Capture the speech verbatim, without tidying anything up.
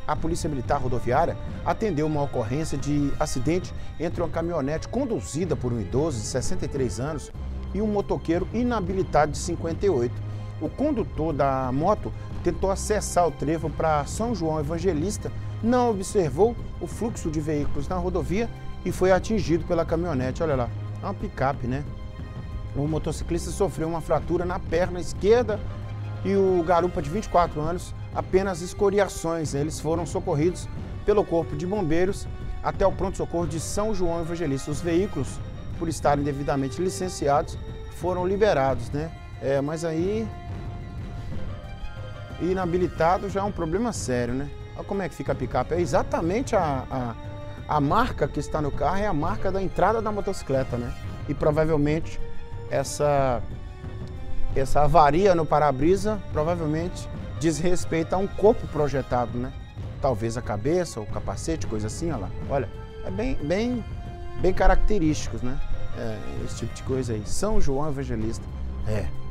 A Polícia Militar Rodoviária atendeu uma ocorrência de acidente entre uma caminhonete conduzida por um idoso de sessenta e três anos e um motoqueiro inabilitado de cinquenta e oito. O condutor da moto tentou acessar o trevo para São João Evangelista, não observou o fluxo de veículos na rodovia e foi atingido pela caminhonete. Olha lá, é uma picape, né? O motociclista sofreu uma fratura na perna esquerda e o garupa de vinte e quatro anos apenas escoriações. Eles foram socorridos pelo Corpo de Bombeiros até o pronto-socorro de São João Evangelista. Os veículos, por estarem devidamente licenciados, foram liberados, né? É, mas aí, inabilitado já é um problema sério, né? Olha como é que fica a picape. É exatamente a, a, a marca que está no carro, é a marca da entrada da motocicleta, né? E provavelmente essa, essa avaria no para-brisa provavelmente diz respeito a um corpo projetado, né? Talvez a cabeça, o capacete, coisa assim, olha lá. Olha, é bem, bem, bem característicos, né? É, esse tipo de coisa aí. São João Evangelista. É.